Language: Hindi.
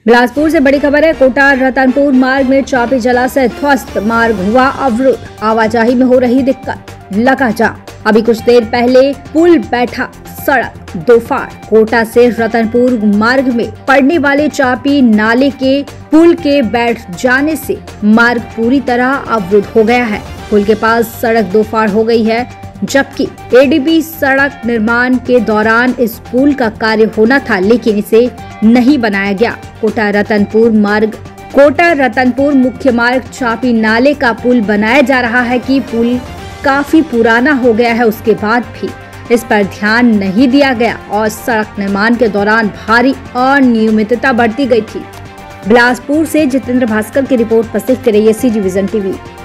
बिलासपुर से बड़ी खबर है। कोटा रतनपुर मार्ग में चापी जला से ध्वस्त, मार्ग हुआ अवरुद्ध, आवाजाही में हो रही दिक्कत, लगा जाम। अभी कुछ देर पहले पुल बैठा, सड़क दोफाड़। कोटा से रतनपुर मार्ग में पड़ने वाले चापी नाले के पुल के बैठ जाने से मार्ग पूरी तरह अवरुद्ध हो गया है। पुल के पास सड़क दोफाड़ हो गई है, जबकि एडीबी सड़क निर्माण के दौरान इस पुल का कार्य होना था, लेकिन इसे नहीं बनाया गया। कोटा रतनपुर मुख्य मार्ग चापी नाले का पुल बनाया जा रहा है कि पुल काफी पुराना हो गया है, उसके बाद भी इस पर ध्यान नहीं दिया गया और सड़क निर्माण के दौरान भारी अनियमितता बढ़ती गई थी। बिलासपुर से जितेंद्र भास्कर की रिपोर्ट पर देखते रहिए CG विजन TV।